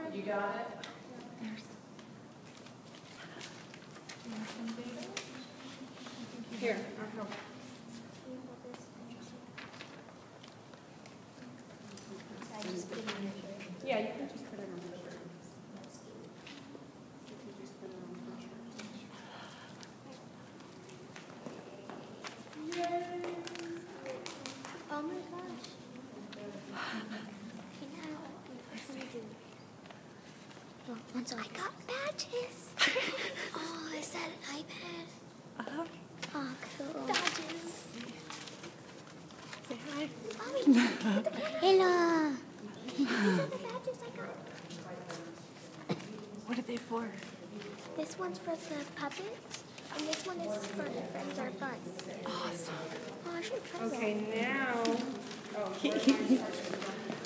You got it? Here, I'll help. Yeah, you can just put it on the shirt. You can just put it on the shirt. Yay! Oh my gosh. Okay, now what should we do? I got badges. Oh, is that an iPad? Uh-huh. Oh, cool. Badges. Say hi. Mommy, hello. These are the badges I got. What are they for? This one's for the puppets, and this one is for the friends are fun. Awesome. Oh, I should try Okay, that. now. Oh,